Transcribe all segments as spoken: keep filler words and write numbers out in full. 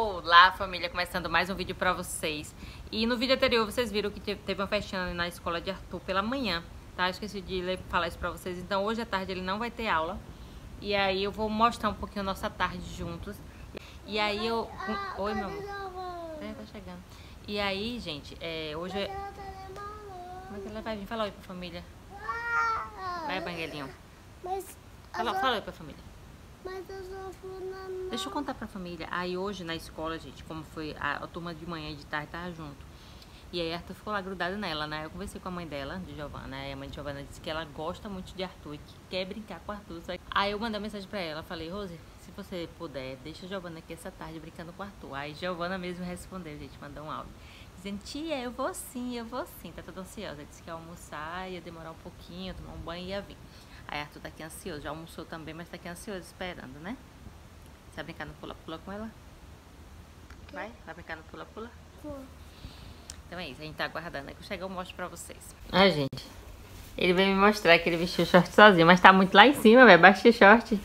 Olá, família, começando mais um vídeo pra vocês. E no vídeo anterior vocês viram que teve uma festinha na escola de Arthur pela manhã, tá? Esqueci de falar isso pra vocês. Então hoje à tarde ele não vai ter aula. E aí eu vou mostrar um pouquinho a nossa tarde juntos. E aí eu... Oi, meu amor. É, tá chegando. E aí, gente, é, hoje... É... Como é que ela vai vir? Fala oi pra família. Vai, Banguelinho. Fala, fala oi pra família. Mas eu só fui na... Deixa eu contar pra família. Aí hoje na escola, gente, como foi a, a turma de manhã e de tarde, tava junto. E aí Arthur ficou lá grudado nela, né? Eu conversei com a mãe dela, de Giovana, né? A mãe de Giovana disse que ela gosta muito de Arthur e que quer brincar com o Arthur. Aí eu mandei uma mensagem pra ela, falei, Rose, se você puder, deixa a Giovana aqui essa tarde brincando com o Arthur. Aí Giovana mesmo respondeu, gente, mandou um áudio. Dizendo, tia, eu vou sim, eu vou sim. Tá toda ansiosa. Ela disse que ia almoçar, ia demorar um pouquinho, tomar um banho e ia vir. Aí Arthur tá aqui ansioso, já almoçou também, mas tá aqui ansioso, esperando, né? Você vai brincar no pula-pula com ela? Vai? Vai brincar no pula-pula? Então é isso, a gente tá aguardando. Aí que eu chegar eu mostro pra vocês. Ah, gente, ele veio me mostrar que ele vestiu o short sozinho, mas tá muito lá em cima, velho. Baixa o short.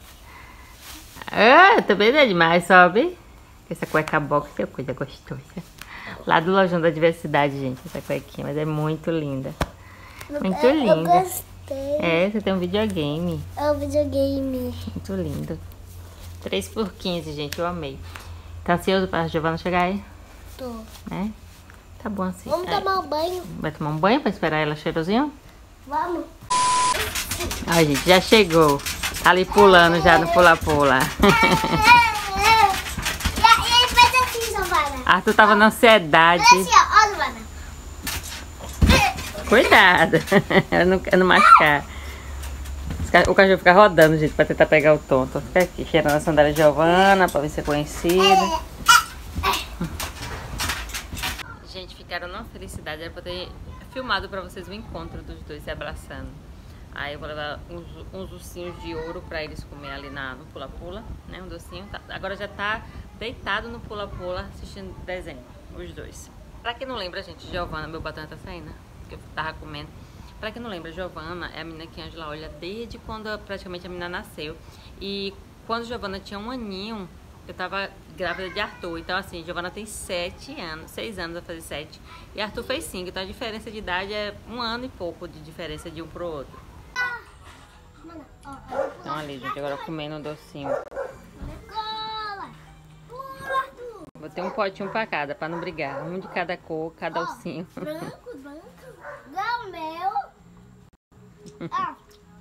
Ah, também não é demais, sobe. Essa cueca box é coisa gostosa. Lá do Lojão da Diversidade, gente, essa cuequinha, mas é muito linda. Muito linda. Eu gostei. É, você tem um videogame. É um videogame. Muito lindo. três por quinze, gente, eu amei. Tá ansioso pra Giovana chegar aí? Tô. É? Tá bom assim. Vamos é. tomar um banho? Vai tomar um banho pra esperar ela cheirosinho? Vamos. Ai, gente, já chegou. Tá ali pulando já no pula-pula. E ele fez assim, Giovana. Arthur tava na ansiedade. Faz assim, ó, ó, Giovana. Cuidado, eu não quero machucar. O cachorro fica rodando, gente, pra tentar pegar o tonto. Fica aqui, cheirando a sandália de Giovana, pra ver se é conhecida. Gente, ficaram numa felicidade. Era pra ter filmado pra vocês o encontro dos dois se abraçando. Aí eu vou levar uns, uns ursinhos de ouro pra eles comer ali na, no pula-pula, né? Um docinho. Tá, agora já tá deitado no pula-pula assistindo desenho, os dois. Pra quem não lembra, gente, Giovana, meu batom tá saindo, que eu tava comendo. Pra quem não lembra, Giovana é a menina que a Angela olha desde quando praticamente a menina nasceu. E quando Giovana tinha um aninho, eu tava grávida de Arthur. Então assim, Giovana tem sete anos, seis anos a fazer sete. E Arthur fez cinco, então a diferença de idade é um ano e pouco de diferença de um pro outro. Então ali, gente, agora comendo um docinho. Botei um potinho pra cada, pra não brigar. Um de cada cor, cada ursinho. Branco, branco. Não, meu. Ah.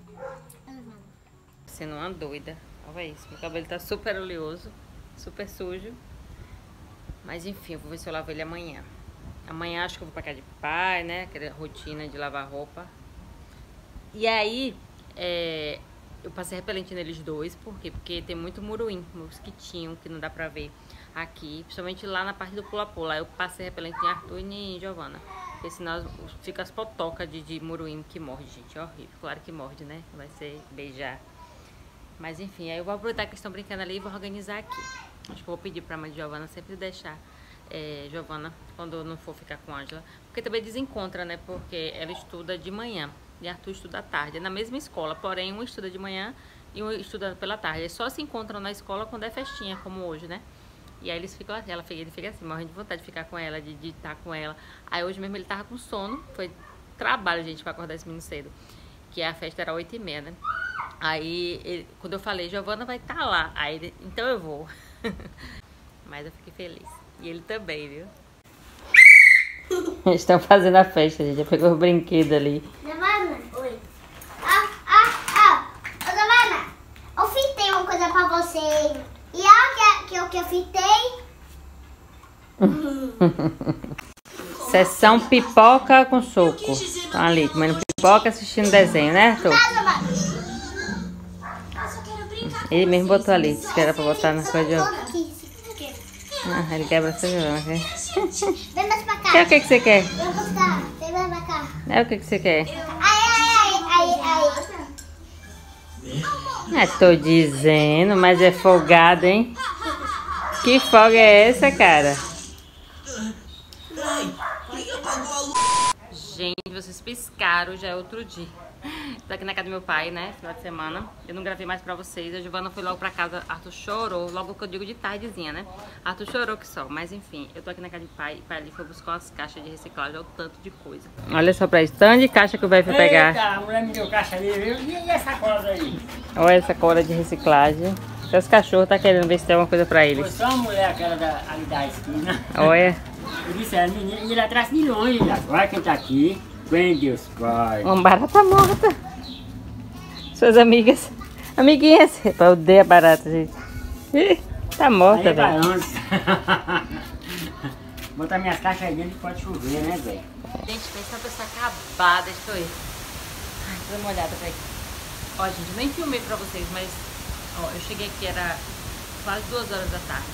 Sendo uma doida. Olha isso, meu cabelo tá super oleoso, super sujo. Mas enfim, eu vou ver se eu lavo ele amanhã. Amanhã acho que eu vou pra casa de pai, né? Aquela rotina de lavar roupa. E aí, é, eu passei repelente neles dois. Por quê? Porque tem muito muruim, mosquitinho, que não dá pra ver aqui. Principalmente lá na parte do pula-pula. Eu passei repelente em Arthur e em Giovana. Porque senão fica as potocas de, de muruim que morde, gente. É horrível. Claro que morde, né? Vai ser beijar. Mas enfim, aí eu vou aproveitar que estão brincando ali e vou organizar aqui. Acho que eu vou pedir pra mãe de Giovana sempre deixar é, Giovana quando eu não for ficar com a Angela. Porque também desencontra, né? Porque ela estuda de manhã e Arthur estuda à tarde. É na mesma escola, porém um estuda de manhã e um estuda pela tarde. Eles só se encontram na escola quando é festinha, como hoje, né? E aí eles ficam, ela fica, ele fica assim, morrendo de vontade de ficar com ela, de, de estar com ela. Aí hoje mesmo ele tava com sono, foi trabalho, gente, pra acordar esse menino cedo. Que a festa era oito e meia, né? Aí, ele, quando eu falei, Giovana vai estar lá. Aí ele, então eu vou. Mas eu fiquei feliz. E ele também, viu? Eles estão fazendo a festa, gente. Já pegou o brinquedo ali. Giovana, oi. Ah, ah, ah. Ô, Giovana, eu fitei uma coisa pra você. E olha que, que, que eu fitei. Sessão pipoca com suco. Estão ali comendo pipoca, assistindo desenho, né, Arthur? Ele mesmo botou ali, disse que era pra botar na coisa de... Ah, ele quebra essa violão, né? Vem mais pra cá. Quer o que que você quer? Vem buscar. Vem mais pra cá. É o que que você quer? Ai, ai, ai, ai, ai. É, tô dizendo, mas é folgado, hein? Que folga é essa, cara? Gente, vocês piscaram, já é outro dia. Tô aqui na casa do meu pai, né, final de semana. Eu não gravei mais pra vocês. A Giovana foi logo pra casa, Arthur chorou. Logo que eu digo de tardezinha, né. Arthur chorou que só, mas enfim. Eu tô aqui na casa do pai. O pai ali foi buscar umas caixas de reciclagem. Olha o tanto de coisa. Olha só pra isso, tanto de caixa que o velho foi pegar. Eita, a mulher me deu caixa ali, viu? E essa cola aí? Olha essa cola de reciclagem. Até os cachorros tá querendo ver se tem alguma coisa pra eles. Foi só a mulher aquela da, ali da esquina. Olha. Eu disse, é, menina, e ele atrás de longe. Agora quem tá aqui, bem Deus Pai. Uma barata morta. Suas amigas. Amiguinhas. Eu odeio a barata, gente. Ih, tá morta, aí, velho. Botar minhas caixas aí dentro que pode chover, né, velho? Gente, pensa uma pessoa acabada. Estou aí. Ai, dá uma olhada pra aqui. Ó, gente, eu nem filmei pra vocês, mas... Ó, eu cheguei aqui, era quase duas horas da tarde.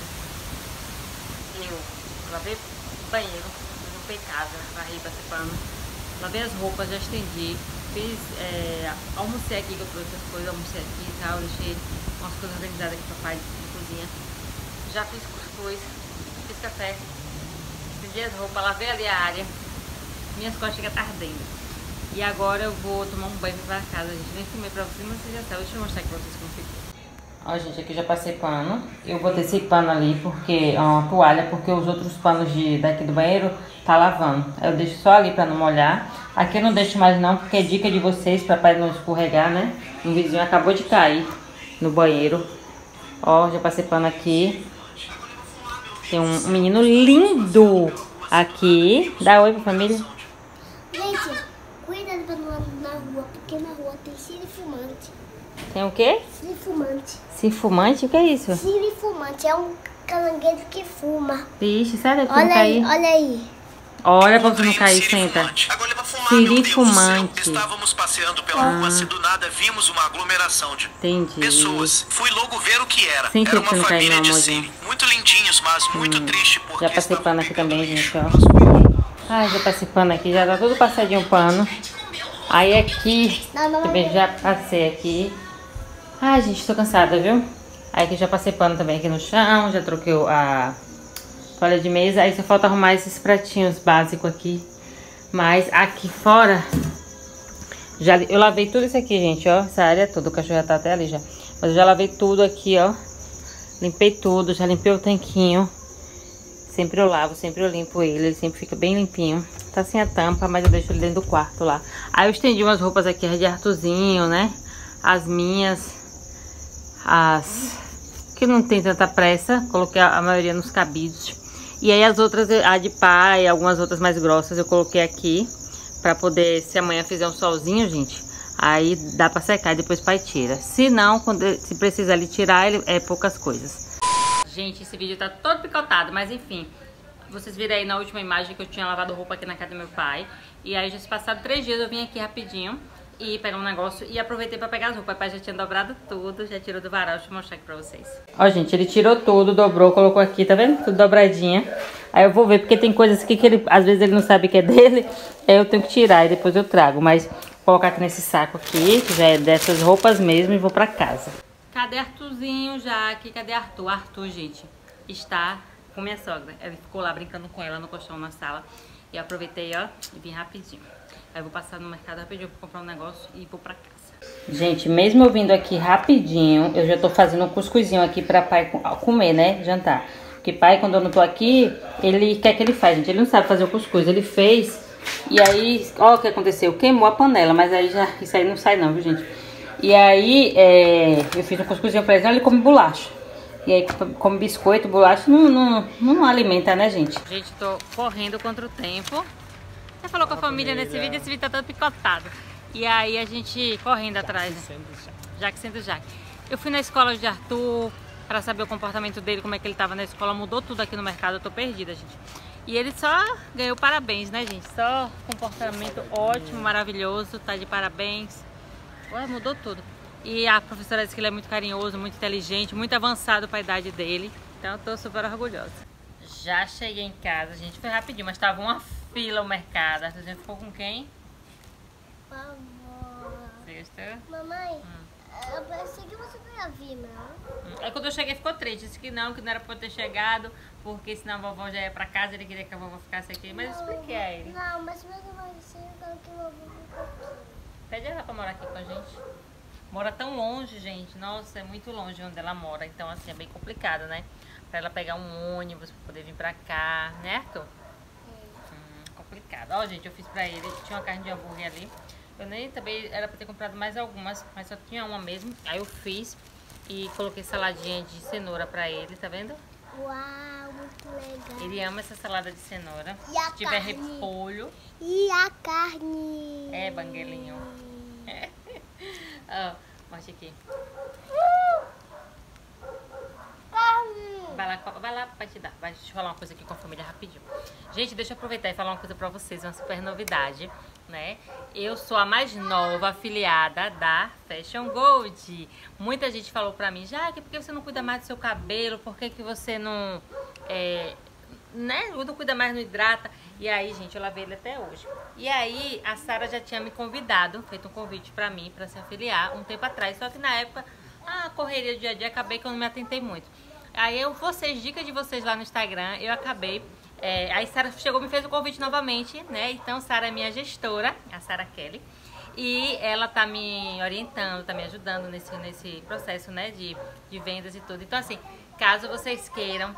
Eu lavei banheiro, limpei casa, varri, passei pano. Lavei as roupas, já estendi. Fiz, é, almocei aqui, que eu trouxe as coisas, almocei aqui e tal. Deixei umas coisas organizadas aqui pro papai na cozinha. Já fiz cuscuz, fiz café, estendi as roupas, lavei ali a área. Minhas costas chegam ardendo. E agora eu vou tomar um banho pra casa, gente. Nem filmei pra vocês, mas vocês já sabem. Deixa eu mostrar aqui pra vocês como ficou. Ó, gente, aqui já passei pano. Eu botei esse pano ali, porque é uma toalha, porque os outros panos de, daqui do banheiro tá lavando. Eu deixo só ali pra não molhar. Aqui eu não deixo mais não, porque é dica de vocês, pra pai não escorregar, né? Um vizinho acabou de cair no banheiro. Ó, já passei pano aqui. Tem um, um menino lindo aqui. Dá oi pra família. Gente, cuidado pra não andar na rua, porque na rua tem cine fumante. Tem o quê? Cine fumante. Cine fumante? O que é isso? Cine fumante é um caranguejo que fuma. Vixe, sério, pra Olha não aí, cair? olha aí. Olha pra você não cair, senta. Agora ele vai fumar, Siri meu Deus fumante. do céu. Estávamos passeando pela Ah. rua se do nada vimos uma aglomeração de Entendi. pessoas. Fui logo ver o que era. Sente Era que você uma não cai, família não, de amorzinho. Siri. Muito lindinhos, mas muito triste porque Já passei estavam pano aqui pegando também, lixo. gente, ó. Ai, já passei pano aqui, já tá tudo passadinho o pano. Aí aqui, Não, não, também não. já passei aqui. Ai, gente, tô cansada, viu? Aí aqui já passei pano também aqui no chão, já troquei a toalha de mesa. Aí só falta arrumar esses pratinhos básicos aqui. Mas aqui fora, já, eu lavei tudo isso aqui, gente, ó. Essa área toda, o cachorro já tá até ali já. Mas eu já lavei tudo aqui, ó. Limpei tudo, já limpei o tanquinho. Sempre eu lavo, sempre eu limpo ele, ele sempre fica bem limpinho. Tá sem a tampa, mas eu deixo ele dentro do quarto lá. Aí eu estendi umas roupas aqui de Arthurzinho, né? As minhas, as que não tem tanta pressa, coloquei a, a maioria nos cabides. E aí as outras, a de pai, algumas outras mais grossas, eu coloquei aqui. Pra poder, se amanhã fizer um solzinho, gente, aí dá pra secar e depois o pai tira. Se não, quando, se precisar ele tirar, ele, é poucas coisas. Gente, esse vídeo tá todo picotado, mas enfim. Vocês viram aí na última imagem que eu tinha lavado roupa aqui na casa do meu pai. E aí já se passaram três dias, eu vim aqui rapidinho e pegar um negócio e aproveitei pra pegar as roupas. O pai já tinha dobrado tudo, já tirou do varal. Deixa eu mostrar aqui pra vocês. Ó, gente, ele tirou tudo, dobrou, colocou aqui, tá vendo? Tudo dobradinha. Aí eu vou ver, porque tem coisas aqui que ele, às vezes ele não sabe que é dele. Aí eu tenho que tirar e depois eu trago. Mas vou colocar aqui nesse saco aqui, que já é dessas roupas mesmo, e vou pra casa. Cadê Arthurzinho já aqui? Cadê Arthur? Arthur, gente, está com minha sogra. Ele ficou lá brincando com ela no colchão na sala. E eu aproveitei, ó, e vim rapidinho. Aí eu vou passar no mercado rapidinho pra comprar um negócio e vou pra casa. Gente, mesmo eu vindo aqui rapidinho, eu já tô fazendo um cuscuzinho aqui pra pai comer, né? Jantar. Porque pai, quando eu não tô aqui, ele quer que ele faz, gente. Ele não sabe fazer o cuscuz. Ele fez e aí, ó o que aconteceu. Queimou a panela, mas aí já, isso aí não sai não, viu, gente? E aí, é, eu fiz um cuscuzinho pra ele, não, ele come bolacha. E aí, come biscoito, bolacha, não, não, não alimenta, né, gente? Gente, tô correndo contra o tempo. Você falou com a família nesse vídeo, esse vídeo tá todo picotado. E aí, a gente correndo atrás, né? Jaque sendo Jaque. Eu fui na escola de Arthur pra saber o comportamento dele, como é que ele tava na escola. Mudou tudo aqui no mercado, eu tô perdida, gente. E ele só ganhou parabéns, né, gente? Só comportamento ótimo, maravilhoso, tá de parabéns. Ué, mudou tudo. E a professora disse que ele é muito carinhoso, muito inteligente, muito avançado para a idade dele. Então eu tô super orgulhosa. Já cheguei em casa, gente. Foi rapidinho, mas tava uma fila o mercado. A gente ficou com quem? Vovó. Você gostou? Mamãe, Hum. eu pensei que você não ia vir, não. Aí quando eu cheguei ficou triste. Disse que não, que não era pra eu ter chegado. porque senão a vovó já ia pra casa, ele queria que a vovó ficasse aqui, mas eu expliquei a ele. Não, mas mesmo assim eu quero que a vovó fique aqui. Pede ela pra morar aqui com a gente. Mora tão longe, gente. Nossa, é muito longe onde ela mora. Então, assim, é bem complicado, né? Pra ela pegar um ônibus, pra poder vir pra cá, né, Arthur? É. Hum, complicado. Ó, gente, eu fiz pra ele. Tinha uma carne de hambúrguer ali. Eu nem também era pra ter comprado mais algumas, mas só tinha uma mesmo. Aí eu fiz e coloquei saladinha de cenoura pra ele, tá vendo? Uau, muito legal. Ele ama essa salada de cenoura. E a Se tiver carne? repolho. E a carne? É, banguelinho. Ó, mostra aqui. Carne. Vai lá, vai lá pra te dar. Vai, deixa eu falar uma coisa aqui com a família rapidinho. Gente, deixa eu aproveitar e falar uma coisa pra vocês, uma super novidade, né? Eu sou a mais nova afiliada da Fashion Gold. Muita gente falou pra mim, já que por que você não cuida mais do seu cabelo? Por que que você não, é, né? Não cuida mais, não hidrata? E aí, gente, eu lavei ele até hoje. E aí, a Sara já tinha me convidado, feito um convite pra mim, pra se afiliar um tempo atrás. Só que na época, a correria do dia a dia, acabei que eu não me atentei muito. Aí eu, vocês, dicas de vocês lá no Instagram, eu acabei... É, aí Sara chegou e me fez o convite novamente, né? Então, Sara é minha gestora, a Sara Kelly. E ela tá me orientando, tá me ajudando nesse, nesse processo, né? De, de vendas e tudo. Então, assim, caso vocês queiram...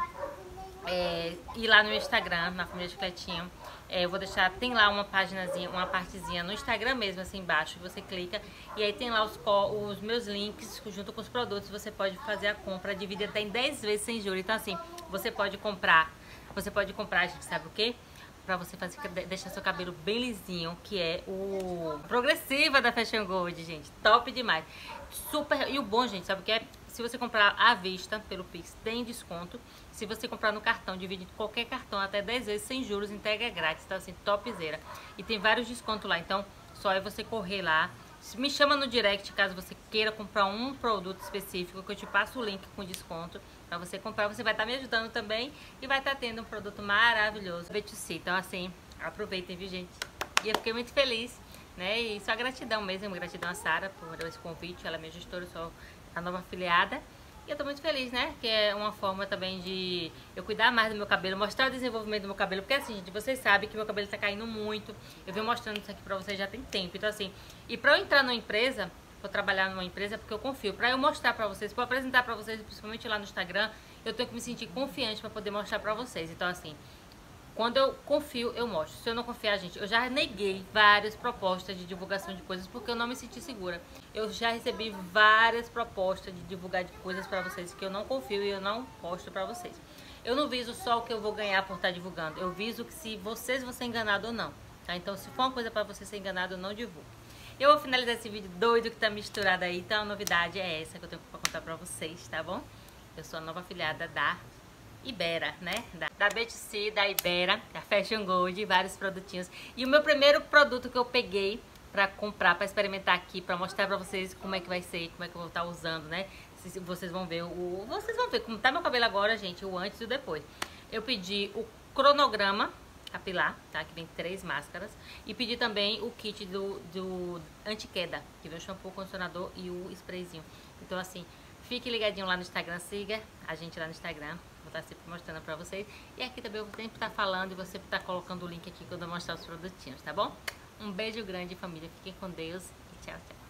É, ir lá no Instagram, na Família Chicletinho, é, eu vou deixar, tem lá uma paginazinha, uma partezinha no Instagram mesmo, assim embaixo, que você clica, e aí tem lá os, os meus links junto com os produtos, você pode fazer a compra, dividir até em dez vezes sem juros. Então, assim, você pode comprar, você pode comprar, gente, sabe o quê? Pra você fazer, deixar seu cabelo bem lisinho, que é o Progressiva da Fashion Gold, gente, top demais. Super, e o bom, gente, sabe o que é? Se você comprar à vista pelo Pix, tem desconto. Se você comprar no cartão, divide qualquer cartão até dez vezes sem juros, entrega grátis, tá assim, topzera. E tem vários descontos lá, então só é você correr lá. Me chama no direct caso você queira comprar um produto específico, que eu te passo o link com desconto pra você comprar. Você vai estar me ajudando também e vai estar tendo um produto maravilhoso B dois C. Então assim, aproveitem, viu, gente? E eu fiquei muito feliz, né? E só gratidão mesmo, gratidão a Sara por esse convite. Ela é minha gestora, eu sou a nova afiliada. E eu tô muito feliz, né? Que é uma forma também de eu cuidar mais do meu cabelo, mostrar o desenvolvimento do meu cabelo. Porque assim, gente, vocês sabem que meu cabelo tá caindo muito. Eu venho mostrando isso aqui pra vocês já tem tempo. Então assim, e pra eu entrar numa empresa, vou trabalhar numa empresa porque eu confio. Pra eu mostrar pra vocês, pra eu apresentar pra vocês, principalmente lá no Instagram, eu tenho que me sentir confiante pra poder mostrar pra vocês. Então assim, quando eu confio, eu mostro. Se eu não confiar, gente, eu já neguei várias propostas de divulgação de coisas porque eu não me senti segura. Eu já recebi várias propostas de divulgar de coisas pra vocês que eu não confio e eu não posto pra vocês. Eu não viso só o que eu vou ganhar por estar divulgando. Eu viso que se vocês vão ser enganados ou não, tá? Então, se for uma coisa pra você ser enganado, eu não divulgo. Eu vou finalizar esse vídeo doido que tá misturado aí. Então, a novidade é essa que eu tenho pra contar pra vocês, tá bom? Eu sou a nova afiliada da Ibera, né? Da, da B dois C, da Ibera, da Fashion Gold, vários produtinhos. E o meu primeiro produto que eu peguei pra comprar, pra experimentar aqui, pra mostrar pra vocês como é que vai ser, como é que eu vou estar usando, né? Se, se vocês vão ver o... Vocês vão ver como tá meu cabelo agora, gente, o antes e o depois. Eu pedi o cronograma capilar, tá? Que vem três máscaras. E pedi também o kit do, do anti-queda, que vem o shampoo, o condicionador e o sprayzinho. Então, assim, fique ligadinho lá no Instagram, siga a gente lá no Instagram. Vou estar sempre mostrando pra vocês. E aqui também eu vou sempre estar falando e você estar colocando o link aqui quando eu mostrar os produtinhos, tá bom? Um beijo grande, família. Fiquem com Deus e tchau, tchau.